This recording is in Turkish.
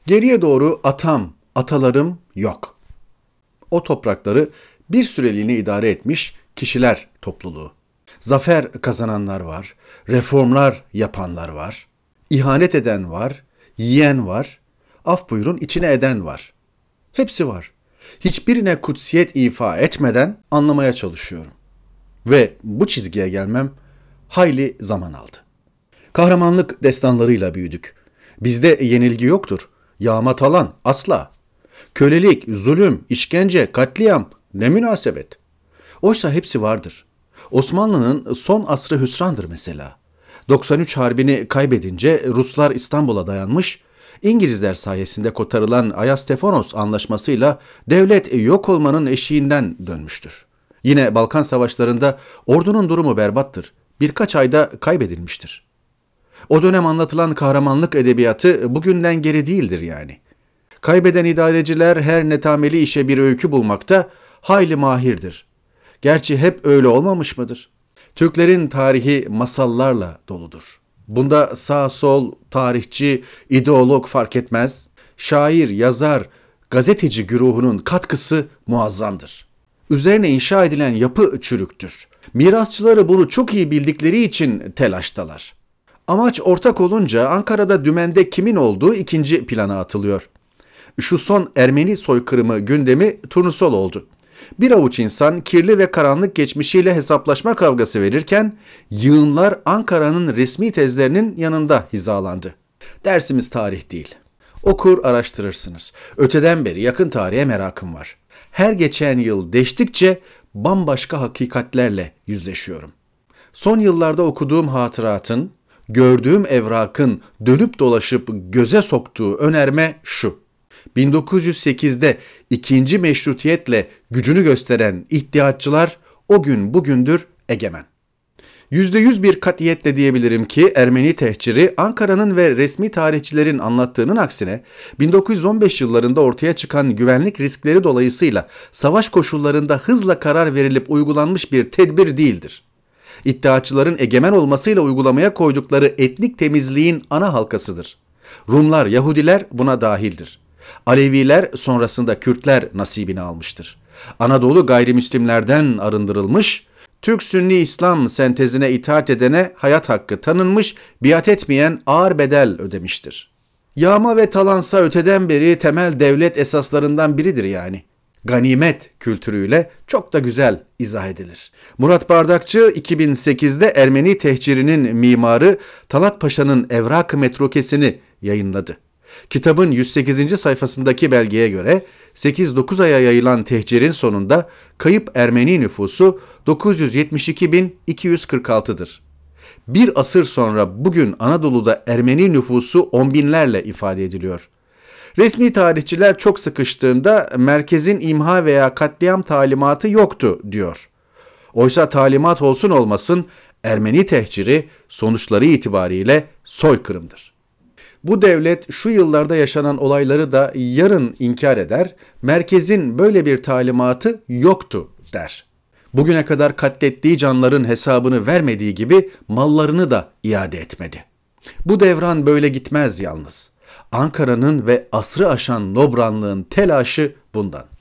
Geriye doğru atam, atalarım yok. O toprakları bir süreliğine idare etmiş kişiler topluluğu. Zafer kazananlar var, reformlar yapanlar var, ihanet eden var, yiyen var, af buyurun içine eden var. Hepsi var. Hiçbirine kutsiyet ifa etmeden anlamaya çalışıyorum. Ve bu çizgiye gelmem hayli zaman aldı. Kahramanlık destanlarıyla büyüdük. Bizde yenilgi yoktur. Yağma talan asla. Kölelik, zulüm, işkence, katliam ne münasebet. Oysa hepsi vardır. Osmanlı'nın son asrı hüsrandır mesela. 93 Harbi'ni kaybedince Ruslar İstanbul'a dayanmış, İngilizler sayesinde kotarılan Ayastefanos Anlaşması'yla devlet yok olmanın eşiğinden dönmüştür. Yine Balkan Savaşları'nda ordunun durumu berbattır. Birkaç ayda kaybedilmiştir. O dönem anlatılan kahramanlık edebiyatı bugünden geri değildir yani. Kaybeden idareciler her netameli işe bir öykü bulmakta hayli mahirdir. Gerçi hep öyle olmamış mıdır? Türklerin tarihi masallarla doludur. Bunda sağ sol, tarihçi, ideolog fark etmez. Şair, yazar, gazeteci güruhunun katkısı muazzamdır. Üzerine inşa edilen yapı çürüktür. Mirasçıları bunu çok iyi bildikleri için telaştalar. Amaç ortak olunca Ankara'da dümende kimin olduğu ikinci plana atılıyor. Şu son Ermeni soykırımı gündemi turnusol oldu. Bir avuç insan kirli ve karanlık geçmişiyle hesaplaşma kavgası verirken yığınlar Ankara'nın resmi tezlerinin yanında hizalandı. Dersimiz tarih değil. Okur araştırırsınız. Öteden beri yakın tarihe merakım var. Her geçen yıl değiştikçe bambaşka hakikatlerle yüzleşiyorum. Son yıllarda okuduğum hatıratın, gördüğüm evrakın dönüp dolaşıp göze soktuğu önerme şu: 1908'de ikinci meşrutiyetle gücünü gösteren iddiatçılar o gün bugündür egemen. %100 bir katiyetle diyebilirim ki Ermeni tehciri Ankara'nın ve resmi tarihçilerin anlattığının aksine 1915 yıllarında ortaya çıkan güvenlik riskleri dolayısıyla savaş koşullarında hızla karar verilip uygulanmış bir tedbir değildir. İddiatçıların egemen olmasıyla uygulamaya koydukları etnik temizliğin ana halkasıdır. Rumlar, Yahudiler buna dahildir. Aleviler sonrasında Kürtler nasibini almıştır. Anadolu gayrimüslimlerden arındırılmış, Türk-Sünni İslam sentezine itaat edene hayat hakkı tanınmış, biat etmeyen ağır bedel ödemiştir. Yağma ve talansa öteden beri temel devlet esaslarından biridir yani. Ganimet kültürüyle çok da güzel izah edilir. Murat Bardakçı 2008'de Ermeni tehcirinin mimarı Talat Paşa'nın Evrak-ı Metrukesini yayınladı. Kitabın 108. sayfasındaki belgeye göre 8-9 aya yayılan tehcirin sonunda kayıp Ermeni nüfusu 972.246'dır. Bir asır sonra bugün Anadolu'da Ermeni nüfusu 10 binlerle ifade ediliyor. Resmi tarihçiler çok sıkıştığında merkezin imha veya katliam talimatı yoktu diyor. Oysa talimat olsun olmasın Ermeni tehciri sonuçları itibariyle soykırımdır. Bu devlet şu yıllarda yaşanan olayları da yarın inkar eder, merkezin böyle bir talimatı yoktu der. Bugüne kadar katlettiği canların hesabını vermediği gibi mallarını da iade etmedi. Bu devran böyle gitmez yalnız. Ankara'nın ve asrı aşan nobranlığın telaşı bundan.